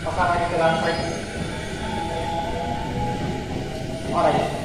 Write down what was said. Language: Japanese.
お下がりください。あらいい。